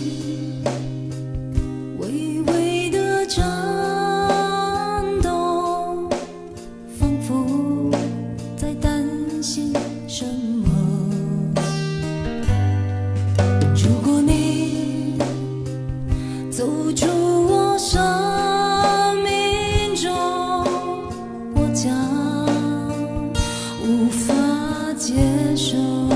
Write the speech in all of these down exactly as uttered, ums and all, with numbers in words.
微微的颤抖，仿佛在担心什么。如果你走出我生命中，我将无法接受。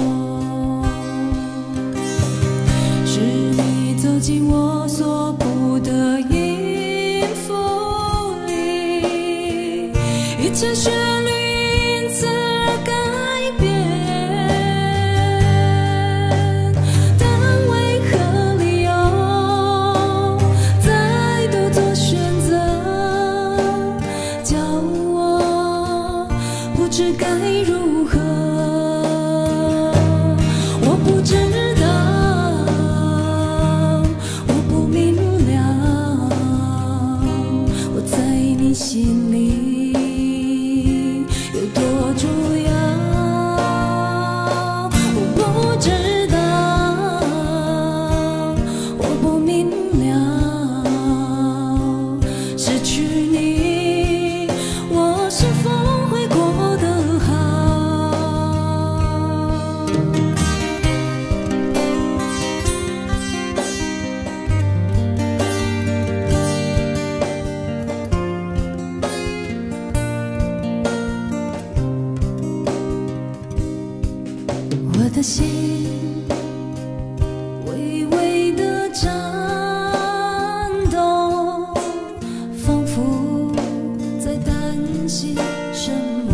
是你走进我所布的音符里，一切旋律因此而改变。但为何理由再度做选择，叫我不知该如何？我不知道，我不明了，我在你心里有多重要。我不知道，我不明了，失去你，我是否会过得好？我的心微微的颤抖，仿佛在担心什么。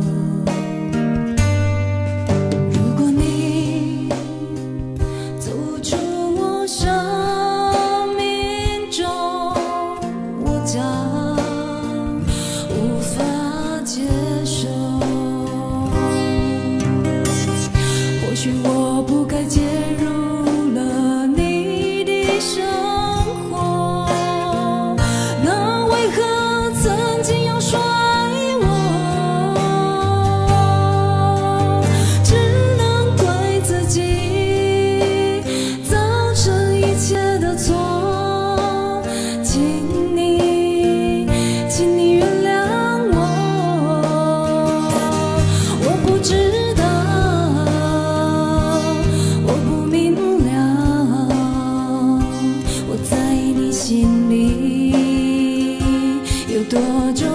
如果你走出我生命中，我将无法接受。或许我不该介入了你的生活，那为何曾经要甩我？只能怪自己造成一切的错，请你，请你原谅我。我不知道，我不明了，我在你心里有多重